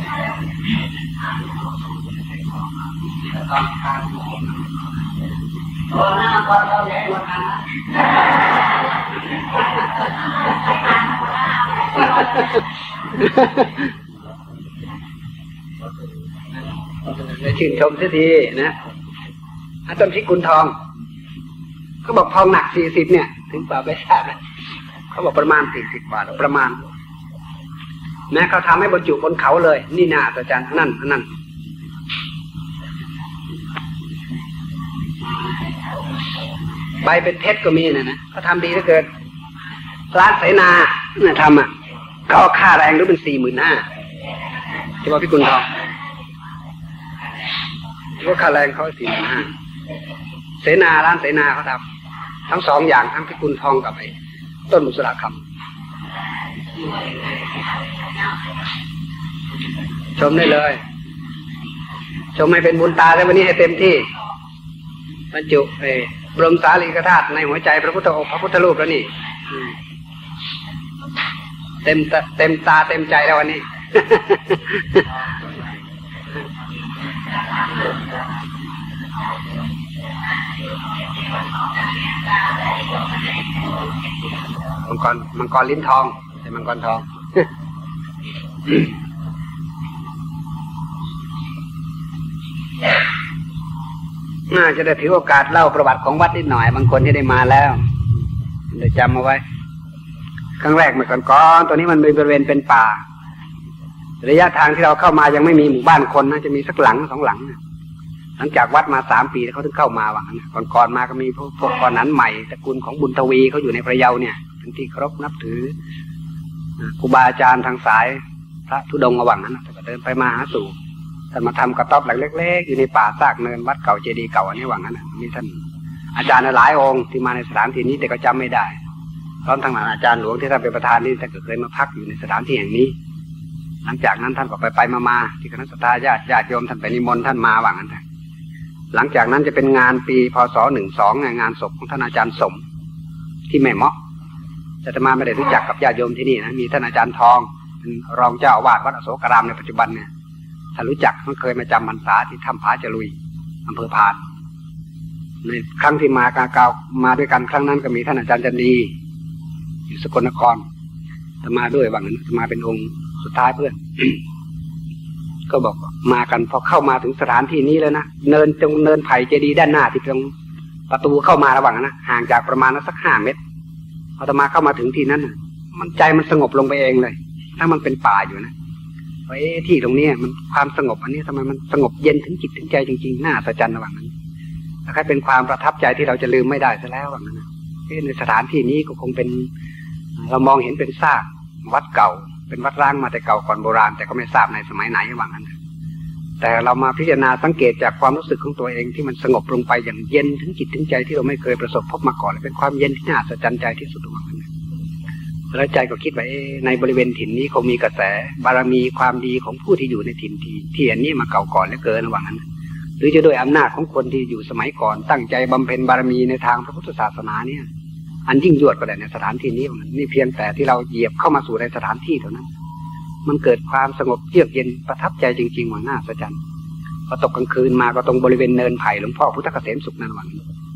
ต้องการโอ้หน้าก็เราใหญ่กว่ากันนะชื่นชมสักทีนะอาต้นพิกุลทองเขาบอกทองหนักสี่สิบเนี่ยถึงป่าใบชาติเขาบอกประมาณสี่สิบบาทประมาณแม้เขาทำให้บรรจุบนเขาเลยนี่น่าอัศจรรย์นั่นนั่นใบเป็นเพชรก็มีนะนะเขาทำดีเหลือเกินร้านเสนาเนี่ยทำอ่ะเขาเอาค่าแรงรู้เป็นสี่หมื่นห้าที่ว่าพิกุลทองที่ว่าค่าแรงเขาสี่หมื่นห้าเสนาร้านเสนาเขาทำทั้งสองอย่างทั้งพิกุลทองกับไอ้ต้นบุษราคำชมได้เลยชมให้เป็นบุญตาแล้ววันนี้ให้เต็มที่บรรจุไอ้บรมสารีริกธาตุในหัวใจพระพุทธองค์พระพุทธรูปแล้วนี่เต็มเต็มตาเต็มใจแล้ววันนี้มังกรมังกรลิ้นทองใช่มังกรทองน่าจะได้ถือโอกาสเล่าประวัติของวัดนิดหน่อยบางคนที่ได้มาแล้วเดี๋ยวจำเอาไว้ครั้งแรกเมื่อก่อนก่อนตัวนี้มันบริเวณเป็นป่าระยะทางที่เราเข้ามายังไม่มีหมู่บ้านคนนะจะมีสักหลังสองหลังหลังจากวัดมาสามปีเขาถึงเข้ามาว่างั้นก่อนก่อนมาก็มีพวกพวกก่อนนั้นใหม่ตระกูลของบุญทวีเขาอยู่ในพระเยาเนี่ยเป็นที่เคารพนับถือครูบาอาจารย์ทางสายพระธุดงค์ระหว่างนั้นก็เดินไปมาหาสู่ท่านมาทำกระต๊อบหลังเล็กๆอยู่ในป่าซากเนินวัดเก่าเจดีย์เก่าอันนี้ว่างั้นมีท่านอาจารย์หลายองค์ที่มาในสถานที่นี้แต่ก็จำไม่ได้พร้อมทั้งอาจารย์หลวงที่ท่านเป็นประธานนี่ท่านก็เคยมาพักอยู่ในสถานที่แห่งนี้หลังจากนั้นท่านก็ไปไปมาๆที่คณะสัตยาญาติญาติโยมท่านไปนิมนต์ท่านมาว่างั้นหลังจากนั้นจะเป็นงานปีพศหนึ่งสองงานศพของท่านอาจารย์สมที่แม่เมาะอาตมาไม่ได้รู้จักกับญาติโยมที่นี่นะมีท่านอาจารย์ทองเป็นรองเจ้าอาวาสวัดอโศการามในปัจจุบันเนี่ยท่านรู้จักท่านเคยมาจำพรรษาที่ถ้ำผาจลุยอำเภอพานในครั้งที่มากาเกามาด้วยกันครั้งนั้นก็มีท่านอาจารย์จันดีอยู่สกลนครจะมาด้วยว่างั้นมาเป็นองค์สุดท้ายเพื่อน ก็บอกมากันพอเข้ามาถึงสถานที่นี้แล้วนะเนินตรงเนินไผ่เจดีย์ด้านหน้าที่ตรงประตูเข้ามาระหว่างนะห่างจากประมาณสักห้าเมตรอาตมาเข้ามาถึงที่นั้นมันใจมันสงบลงไปเองเลยถ้ามันเป็นป่าอยู่นะไอ้ที่ตรงนี้มันความสงบอันนี้ทำไมมันสงบเย็นถึงจิตถึงใจจริงๆน่าอัศจรรย์ระหว่างนั้นถ้าใครเป็นความประทับใจที่เราจะลืมไม่ได้ซะแล้วระหว่างนั้นในสถานที่นี้ก็คงเป็นเรามองเห็นเป็นซากวัดเก่าเป็นวัดร้างมาแต่เก่าก่อนโบราณแต่ก็ไม่ทราบในสมัยไหนระหว่างนั้นแต่เรามาพิจารณาสังเกตจากความรู้สึกของตัวเองที่มันสงบลงไปอย่างเย็นถึงจิตถึงใจที่เราไม่เคยประสบพบมาก่อนเป็นความเย็นที่น่าอัศจรรย์ใจที่สุดระหว่างนั้นแล้วใจก็คิดว่าในบริเวณถิ่นนี้คงมีกระแสบารมีความดีของผู้ที่อยู่ในถิ่นที่ที่อันนี้มาเก่าก่อนเหลือเกินระหว่างนั้นหรือจะด้วยอำนาจของคนที่อยู่สมัยก่อนตั้งใจบำเพ็ญบารมีในทางพระพุทธศาสนาเนี่ยอันยิ่งยวดก็ได้ในสถานที่นี้นี่เพียงแต่ที่เราเหยียบเข้ามาสู่ในสถานที่เท่านั้นมันเกิดความสงบเยือกเย็นประทับใจจริงๆว่าน่าอัศจรรย์พอตกกลางคืนมาก็ตรงบริเวณเนินไผ่หลวงพ่อพุทธเกษมสุขนั่นวัน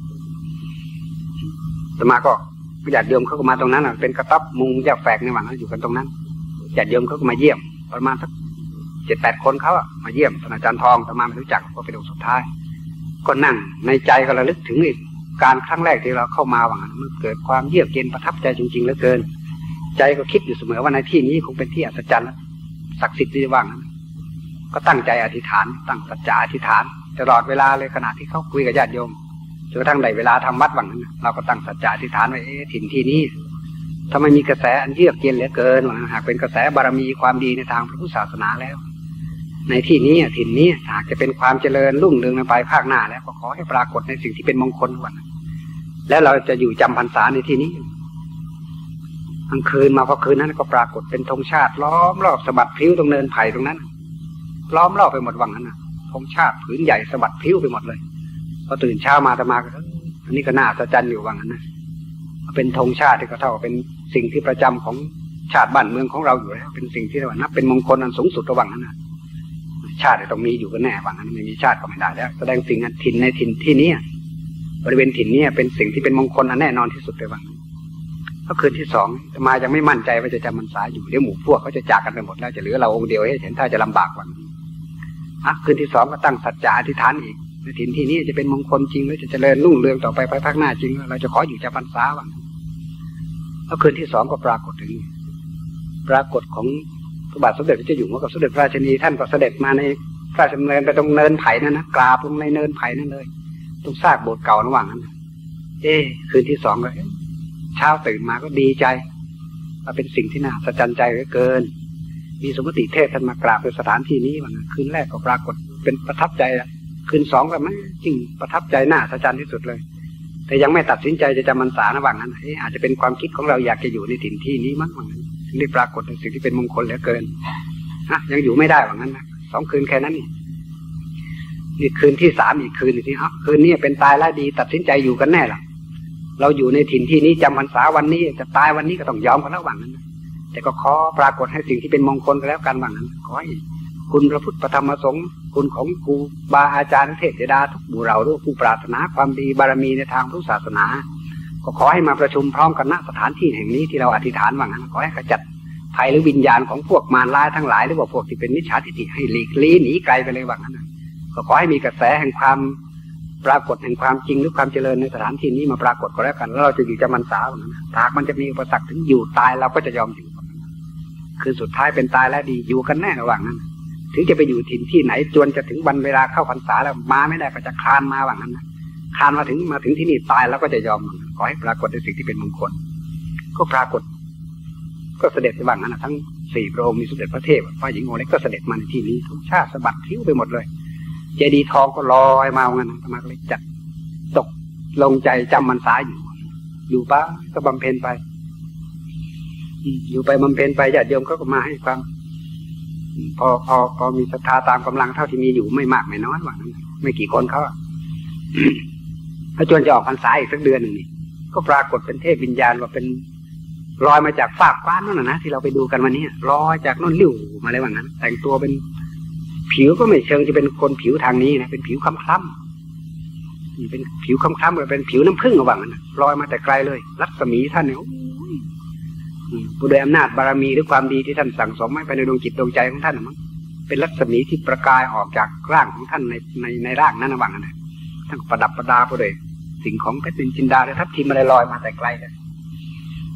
ต่อมาก็ญาติโยมเขาก็มาตรงนั้นเป็นกระต๊อบมุงแยกแฝกในวันนั้นอยู่กันตรงนั้นญาติโยมเขาก็มาเยี่ยมประมาณสักเจ็ดแปดคนเขาอะมาเยี่ยมท่านอาจารย์ทองต่อมาไม่รู้จักก็เป็นองค์สุดท้ายก็นั่งในใจก็ระลึกถึงการครั้งแรกที่เราเข้ามาว่ามันเกิดความเยือกเย็นประทับใจจริงๆเหลือเกินใจก็คิดอยู่เสมอว่าในที่นี้คงเป็นที่อัศจรรย์ศักดิ์สิทธิ์ที่ว่างนั้นก็ตั้งใจอธิษฐานตั้งสัจจะอธิษฐานตลอดเวลาเลยขณะที่เขาคุยกับญาติโยมจนกระทั่งได้เวลาทำวัดว่างนั้นเราก็ตั้งสัจจะอธิษฐานไว้ถิ่นที่นี้ถ้าไม่มีกระแสอันเยือกเย็นเหลือเกินหากเป็นกระแสบารมีความดีในทางพระพุทธศาสนาแล้วในที่นี้ถิ่นนี้หากจะเป็นความเจริญรุ่งเรืองในภายภาคหน้าแล้วก็ขอให้ปรากฏในสิ่งที่เป็นมงคลวันแล้วเราจะอยู่จำพรรษาในที่นี้กลางคืนมาพอคืนนั้นก็ปรากฏเป็นธงชาติล้อมรอบสะบัดพลิ้วตรงเนินไผ่ตรงนั้นล้อมรอบไปหมดวังนั้นนะธงชาติผืนใหญ่สะบัดพลิ้วไปหมดเลยพอตื่นเช้ามาตมาก็อันนี้ก็น่าอัศจรรย์อยู่วังนั้นนะเป็นธงชาติที่ก็เท่าเป็นสิ่งที่ประจำของชาติบ้านเมืองของเราอยู่แล้วเป็นสิ่งที่เรานับเป็นมงคลอันสูงสุดระหว่างนั้นนะชาติต้องมีอยู่กันแน่วังนั้นไม่มีชาติก็ไม่ได้แล้วแสดงสิ่งถิ่นในถิ่นที่นี้บริเวณถิ่นนี้เป็นสิ่งที่เป็นมงคลอันแน่นอนที่สุดในวังนั้นก็คืนที่สองตมายังไม่มั่นใจว่าจะจำพรรษาอยู่เดี๋ยวหมู่พวกเขาจะจากกันไปหมดแล้วจะเหลือเราองค์เดียวให้เห็นถ้าจะลำบากวันอ่ะคืนที่สองก็ตั้งสัจจะอธิษฐานอีกในถิ่นที่นี้จะเป็นมงคลจริงหรือจะเจริญรุ่งเรืองต่อไปภายภาคหน้าจริงเราจะขออยู่จำพรรษาวันแล้วคืนที่สองก็ปรากฏถึงปรากฏของพระบาทสมเด็จพระเจ้าอยู่หัวกับสมเด็จพระราชินีท่านก็เสด็จมาในพระราชดำเนินไปตรงเนินไผ่นั่นนะกราบลงในเนินไผ่นั่นเลยตรงซากโบสถ์เก่าระหว่างนั้นเอ๊คืนที่สองก็เช้าตื่นมาก็ดีใจว่าเป็นสิ่งที่น่าสะใจใจเหลือเกินมีสมมติเทพท่านมากราบในสถานที่นี้วันนั้นคืนแรกก็ปรากฏเป็นประทับใจคืนสองก็ไม่จริงประทับใจน่าสะใจที่สุดเลยแต่ยังไม่ตัดสินใจจะจำพรรษาระหว่างนั้นอาจจะเป็นความคิดของเราอยากจะอยู่ในถิ่นที่นี้มั้งวันนั้นถึงได้ปรากฏในสิ่งที่เป็นมงคลเหลือเกินนะยังอยู่ไม่ได้วันนั้นนะสองคืนแค่นั้นนี่นี่คืนที่สามอีกคืนนึงที่ฮะคืนนี้เป็นตายแล้วดีตัดสินใจอยู่กันแน่หรอเราอยู่ในถิ่นที่นี้จำพรรษาวันนี้จะตายวันนี้ก็ต้องยอมกันแล้วหวังนั้นแต่ก็ขอปรากฏให้สิ่งที่เป็นมงคลกันแล้วกันหวังนั้นขอให้คุณพระพุทธพระธรรมพระสงฆ์คุณของครูบาอาจารย์เทพเทวดาทุกหมู่เราด้วยผู้ปรารถนาความดีบารมีในทางพุทธศาสนาก็ขอให้มาประชุมพร้อมกันณสถานที่แห่งนี้ที่เราอธิษฐานหวังนั้นขอให้ขจัดภัยหรือวิญญาณของพวกมารร้ายทั้งหลายหรือว่าพวกที่เป็นมิจฉาทิฏฐิให้หลีกลี่หนีไกลไปเลยหวังนั้นก็ขอให้มีกระแสแห่งความปรากฏแห่งความจริงหรือความเจริญในสถานที่นี้มาปรากฏก็แล้วกันแล้วเราจะอยู่จำพรรษาแบบนั้นหากมันจะมีอุปสรรคถึงอยู่ตายเราก็จะยอมอยู่คือสุดท้ายเป็นตายแล้วดีอยู่กันแน่ระหว่างนั้นถึงจะไปอยู่ถิ่นที่ไหนจวนจะถึงวันเวลาเข้าพรรษาแล้วมาไม่ได้ก็จะคลานมาว่างั้นนะคลานมาถึงมาถึงที่นี่ตายแล้วก็จะยอมขอให้ปรากฏในสิ่งที่เป็นมงคลก็ปรากฏก็เสด็จไปว่างั้นนะทั้งสี่พระองค์มีสมเด็จพระเทพพระหญิงองค์เล็กก็เสด็จมาในที่นี้ทุกชาติสะบัดทิ้วไปหมดเลยเจดีย์ทองก็ลอยมางั้นนะมาเลยจัดตกลงใจจำพรรษาอยู่อยู่ป้าก็บำเพ็ญไปอยู่ไปบำเพ็ญไปญาติโยมเขาก็มาให้ความพอพอพอมีศรัทธาตามกำลังเท่าที่มีอยู่ไม่มากไม่น้อยว่านั้นไม่กี่คนเขาถ้าจวนจะออกพรรษาอีกสักเดือนหนึ่งนี่ก็ปรากฏเป็นเทพวิญญาณว่าเป็นลอยมาจากฟากฟ้านั่นน่ะนะที่เราไปดูกันวันนี้ลอยจากนั่นลิ่วมาเลยว่างั้นแต่งตัวเป็นผิวก็ไม่เชิงจะเป็นคนผิวทางนี้นะเป็นผิวคล้ำๆเป็นผิวคล้ำๆเลยเป็นผิวน้ำผึ้งระหว่างนั้นลอยมาแต่ไกลเลยรัศมีท่านเนี่ยผู้ด้วยอำนาจบารมีหรือความดีที่ท่านสั่งสมให้ไปในดวงจิตดวงใจของท่านมั้งเป็นรัศมีที่ประกายออกจากร่างของท่านในในในร่างนั้นระหว่างนั้นท่านประดับประดาผู้ด้วยสิ่งของเพชรนินจินดาและทับทิมอะไรลอยมาแต่ไกลเลย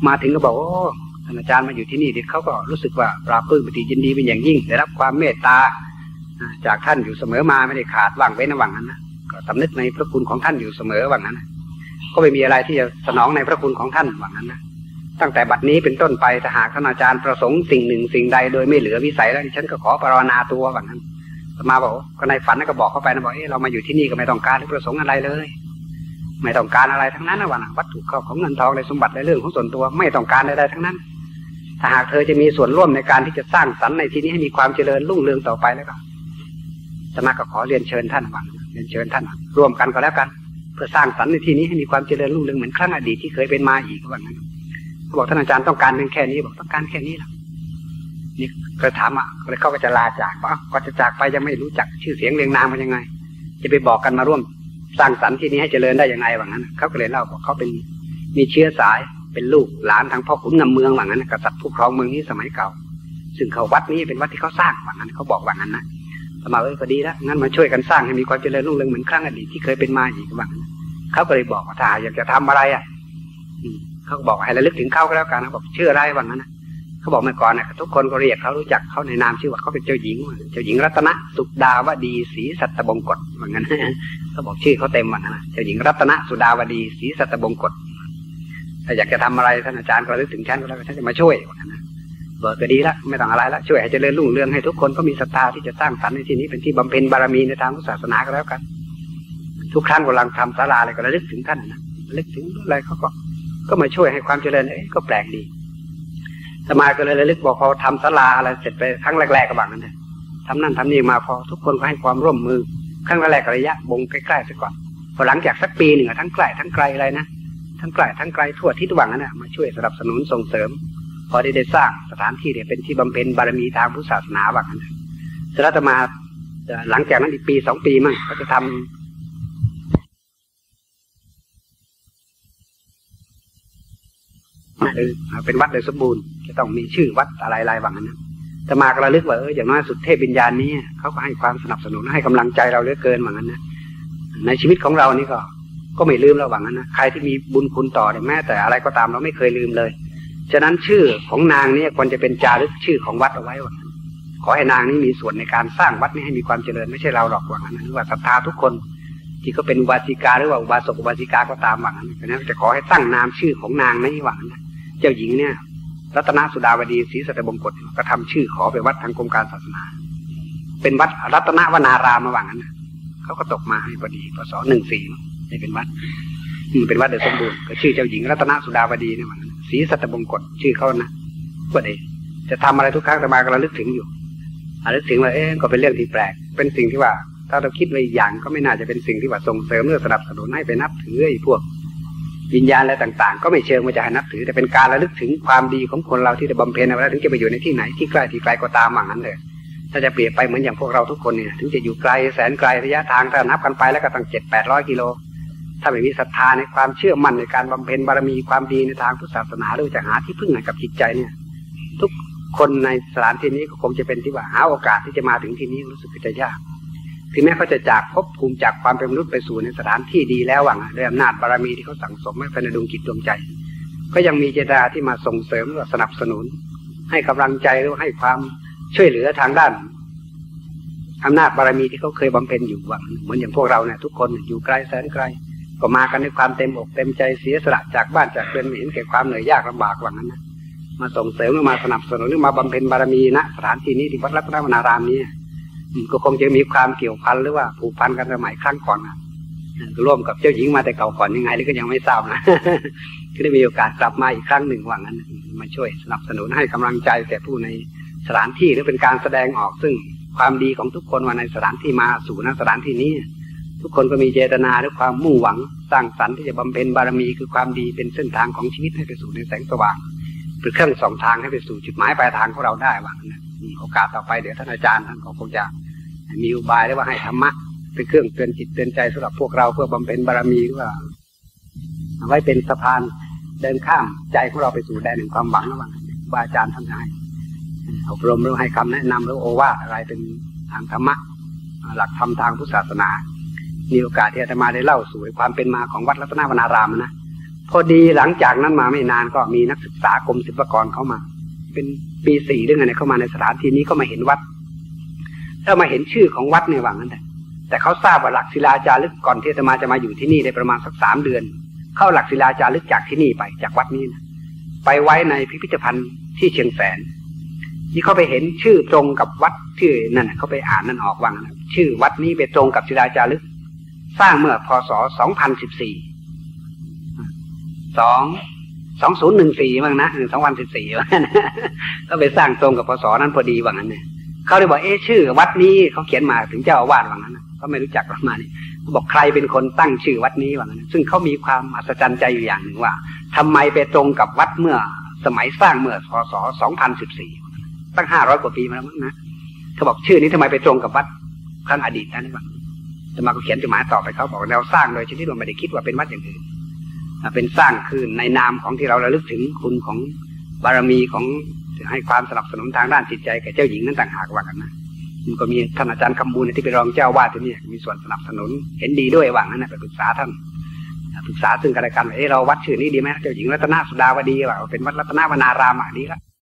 มาถึงก็บอกโอ้ท่านอาจารย์มาอยู่ที่นี่เด็กเขาก็รู้สึกว่าปราบปลื้มปิติยินดีเป็นอย่างยิ่งได้รับความเมตตาจากท่านอยู่เสมอมาไม่ได้ขาดว่างเว้นระหว่างนั้นนะก็สำนึกในพระคุณของท่านอยู่เสมอว่างนั้นนะก็ไม่มีอะไรที่จะสนองในพระคุณของท่านว่างนั้นนะตั้งแต่บัดนี้เป็นต้นไปถ้าหากท่านอาจารย์ประสงค์สิ่งหนึ่งสิ่งใดโดยไม่เหลือวิสัยแล้วฉันก็ขอปรารถนาตัวว่างนั้นมาบอกก็ในฝันก็บอกเข้าไปนะบอกเออเรามาอยู่ที่นี่ก็ไม่ต้องการหรือประสงค์อะไรเลยไม่ต้องการอะไรทั้งนั้นนะว่าวัตถุเข้าของเงินทองในสมบัติในเรื่องของส่วนตัวไม่ต้องการใดๆทั้งนั้นถ้าหากเธอจะมีส่วนร่วมในการที่จะสร้างสรรค์ในที่นี้ให้มีความเจริญรุ่งเรืองต่อไปแล้วก็สมาก็ขอเรียนเชิญท่านว่าเรียนเชิญท่านร่วมกันก็แล้วกันเพื่อสร้างสรรค์ในที่นี้ให้มีความเจริญรุ่งเรืองเหมือนครั้งอดีตที่เคยเป็นมาอีกว่างั้นเขาบอกท่านอาจารย์ต้องการเพียงแค่นี้บอกต้องการแค่นี้แหละนี่ก็ถามอ่ะเลยเขาก็จะลาจากว่าก็จะจากไปยังไม่รู้จักชื่อเสียงเรียงนามมันยังไงจะไปบอกกันมาร่วมสร้างสรรค์ที่นี้ให้เจริญได้ยังไงว่างั้นเขาก็เลยเล่าบอกเขาเป็นมีเชื้อสายเป็นลูกหลานทางพ่อขุนงำเมืองว่างั้นกษัตริย์ผู้ครองเมืองนี้สมัยเก่าซึ่งเขาวัดนี้เป็นวัดที่เขาสร้างว่างั้นเขาบอกว่างั้นนะสมาเอ้ยก็ดีแล้วงั้นมาช่วยกันสร้างให้มีความเจริญรุ่งเรืองเหมือนครั้งอดีตที่เคยเป็นมาอีกว่างั้นเขาก็เลยบอกว่าถ้าอยากจะทำอะไรอ่ะเขาบอกให้ระลึกถึงเขาก็แล้วกันนะบอกชื่ออะไรว่างั้นนะเขาบอกเมื่อก่อนนะทุกคนก็เรียกเขารู้จักเขาในนามชื่อว่าเขาเป็นเจ้าหญิงเจ้าหญิงรัตนสุดาวดีศรีสัตบงกฎว่างั้นเขาบอกชื่อเขาเต็มว่างั้นนะเจ้าหญิงรัตนสุดาวดีศรีสัตบงกฎถ้าอยากจะทำอะไรท่านอาจารย์ก็ระลึกถึงฉันก็แล้วฉันจะมาช่วยว่างั้นนะบอกก็ดีละไม่ต้องอะไรละช่วยให้เจริญรุ่งเรืองให้ทุกคนก็มีศรัทธาที่จะสร้างสรรค์ในที่นี้เป็นที่บำเพ็ญบารมีในทางศาสนาก็แล้วกันทุกครั้งกำลังทำศาลาอะไรก็ระลึกถึงท่านนะระลึกถึงอะไรเขาก็ก็มาช่วยให้ความเจริญเอ้ยก็แปลกดีสมาก็เลยระลึกบอกพอทำศาลาอะไรเสร็จไปครั้งแรกๆก็แบบนั้นเลยทำนั่นทำนี่มาพอทุกคนก็ให้ความร่วมมือครั้งแรกๆระยะบงใกล้ๆซะก่อนพอหลังจากสักปีหนึ่งทั้งใกล้ทั้งไกลอะไรนะทั้งใกล้ทั้งไกลทั่วทิศตะวันนั่นแหละมาช่วยสนับสนุนส่งเสริมพอได้ได้สร้างสถานที่เนี่ยเป็นที่บำเพ็ญบารมีทางพุทธศาสนาแบบนั้นสรัตมาหลังจากนั้นอีกปีสองปีมั่งก็จะทำเป็นวัดโดยสมบูรณ์จะต้องมีชื่อวัดอะไรๆแบบนั้นแต่มากระลึกว่าเอออย่างน้อยสุดเทพวิญญาณนี้เขาก็ให้ความสนับสนุนให้กำลังใจเราเหลือเกินแบบนั้นนะในชีวิตของเรานี่ก็ก็ไม่ลืมเราแบบนั้นนะใครที่มีบุญคุณต่อเนี่ยแม้แต่อะไรก็ตามเราไม่เคยลืมเลยฉะนั้นชื่อของนางนี่ควรจะเป็นจารึกชื่อของวัดเอาไว้ว่าขอให้นางนี้มีส่วนในการสร้างวัดนี้ให้มีความเจริญไม่ใช่เราหรอกว่างั้นหรือว่าศรัทธาทุกคนที่เขาเป็นอุบาสิกาหรือว่าอุบาสกอุบาสิกาก็ตามว่างั้นฉะนั้นจะขอให้ตั้งนามชื่อของนางนี้ว่างั้นเจ้าหญิงเนี่ยรัตนสุดาวดีศรีสัตบงกฎก็ทำชื่อขอไปวัดทางกรมการศาสนาเป็นวัดรัตนวนารามมาว่างั้นเขาก็ตกมาให้พอดีพศหนึ่งสี่ได้เป็นวัดเป็นวัดโดยสมบูรณ์ก็ชื่อเจ้าหญิงรัตนสุดาวดีนี่ว่างั้นศรีสัตบงกฎชื่อเขานะก็ได้จะทำอะไรทุกครั้งแต่มาก็ระลึกถึงอยู่ระลึกถึงว่าเอ๊ะก็เป็นเรื่องที่แปลกเป็นสิ่งที่ว่าถ้าเราคิดไว้อย่างก็ไม่น่าจะเป็นสิ่งที่ว่าส่งเสริมหรือสนับสนุนให้ไปนับถือไอ้พวกวิญญาณอะไรต่างๆก็ไม่เชิงว่าจะให้นับถือแต่เป็นการระลึกถึงความดีของคนเราที่ได้บำเพ็ญเอาไว้แล้วถึงจะไปอยู่ในที่ไหนที่ใกล้ที่ไกลก็ตามอย่างนั้นเลยถ้าจะเปรียบไปเหมือนอย่างพวกเราทุกคนเนี่ยถึงจะอยู่ไกลแสนไกลระยะทางถ้านับกันไปแล้วก็ตั้งเจ็ดแปดร้อยกิโลถ้าไม่มีศรัทธาในความเชื่อมั่นในการบำเพ็ญบารมีความดีในทางพุทธศาสนาหรือจะหาที่พึ่งให้กับจิตใจเนี่ยทุกคนในสถานที่นี้ก็คงจะเป็นที่ว่าหาโอกาสที่จะมาถึงที่นี้รู้สึกจะยากถึงแม้เขาจะจากภพภูมิจากความเป็นมนุษย์ไปสู่ในสถานที่ดีแล้วหวังด้วยอำนาจบารมีที่เขาสั่งสมให้ภายในดวงจิตดวงใจก็ยังมีเจตนาที่มาส่งเสริมหรือสนับสนุนให้กำลังใจหรือให้ความช่วยเหลือทางด้านอำนาจบารมีที่เขาเคยบำเพ็ญอยู่หวังเหมือนอย่างพวกเราเนี่ยทุกคนอยู่ไกลแสนไกลก็มากันด้วยความเต็มอกเต็มใจเสียสละจากบ้านจากเรือนไม่เห็นแก่ความเหนื่อยยากลำบากหวังนั้นนะมาส่งเสริมหรือมาสนับสนุนหรือมาบำเพ็ญบารมีณสถานที่นี้ที่วัดรัตนวนารามนี้ก็คงจะมีความเกี่ยวพันหรือว่าผูกพันกันสมัยครั้งก่อนนะร่วมกับเจ้าหญิงมาแต่เก่าก่อนยังไงนี่ก็ยังไม่ทราบนะ ก็ได้มีโอกาสกลับมาอีกครั้งหนึ่งว่างั้นมาช่วยสนับสนุนให้กำลังใจแก่ผู้ในสถานที่หรือเป็นการแสดงออกซึ่งความดีของทุกคนว่าในสถานที่มาสู่ณสถานที่นี้ทุกคนก็มีเจตนาด้วยความมุ่งหวังสร้างสรรค์ที่จะบำเพ็ญบารมีคือความดีเป็นเส้นทางของชีวิตให้ไปสู่ในแสงสว่างเป็นเครื่องส่องทางให้ไปสู่จุดหมายปลายทางของเราได้ว่างั้นโอกาสต่อไปเดี๋ยวท่านอาจารย์ท่านคงจะมีอุบายหรือว่าให้ธรรมะเป็นเครื่องเตือนจิตเตือนใจสำหรับพวกเราเพื่อบำเพ็ญบารมีว่าเอาไว้เป็นสะพานเดินข้ามใจของเราไปสู่แดนแห่งความหวังระหว่างบาอาจารย์ท่านให้อบรมหรือให้คำแนะนำหรือโอวาทอะไรเป็นทางธรรมะหลักธรรมทางพุทธศาสนามีโอกาสที่อาตมาได้เล่าสู่ความเป็นมาของวัดรัตนวนารามนะพอดีหลังจากนั้นมาไม่นานก็มีนักศึกษากรมศิลปากรเข้ามาเป็นปีสี่เรื่องอะไรเข้ามาในสถานที่นี้ก็มาเห็นวัดแล้วมาเห็นชื่อของวัดในวังนั้นแหละแต่เขาทราบว่าหลักศิลาจารึกก่อนที่อาตมาจะมาอยู่ที่นี่ได้ประมาณสักสามเดือนเข้าหลักศิลาจารึกจากที่นี่ไปจากวัดนี้นะไปไว้ในพิพิธภัณฑ์ที่เชียงแสนที่เขาไปเห็นชื่อตรงกับวัดชื่อนั่นเขาไปอ่านนั่นออกวังนะชื่อวัดนี้ไปตรงกับศิลาจารึกสร้างเมื่อพศสองพันสิบสี่สองสองศูนย์หนึ่งสี่มั้งนะสองพันสิบสี่ว่าก็ไปสร้างตรงกับพศนั้นพอดีว่างั้นเนี่ยเขาเลยบอกเอ๊ะชื่อวัดนี้เขาเขียนมาถึงเจ้าอาวาสว่างั้นเขาไม่รู้จักประมาณนี้เขาบอกใครเป็นคนตั้งชื่อวัดนี้ว่างั้นซึ่งเขามีความอัศจรรย์ใจอยู่อย่างหนึ่งว่าทำไมไปตรงกับวัดเมื่อสมัยสร้างเมื่อพศสองพันสิบสี่ตั้งห้าร้อยกว่าปีมาแล้วมั้งนะเขาบอกชื่อนี้ทำไมไปตรงกับวัดครั้งอดีตนั่นบ้างแต่มาก็เขียนจดหมายตอบไปเขาบอกแนวสร้างโดยชนิดว่าไม่ได้คิดว่าเป็นวัดอย่างอื่นเป็นสร้างขึ้นในนามของที่เราระลึกถึงคุณของบารมีของให้ความสนับสนุนทางด้านจิตใจแก่เจ้าหญิงนั้นต่างหากว่ากันนะมันก็มีท่านอาจารย์คำบูลที่เป็นรองเจ้าวาดที่นี่มีส่วนสนับสนุนเห็นดีด้วยว่างั้นนะไปปรึกษาท่านปรึกษาซึ่งกันและกันว่าเราวัดชื่อนี้ดีไหมเจ้าหญิงรัตนสุดาวดีว่าเป็นวัดรัตนวนารามดีละ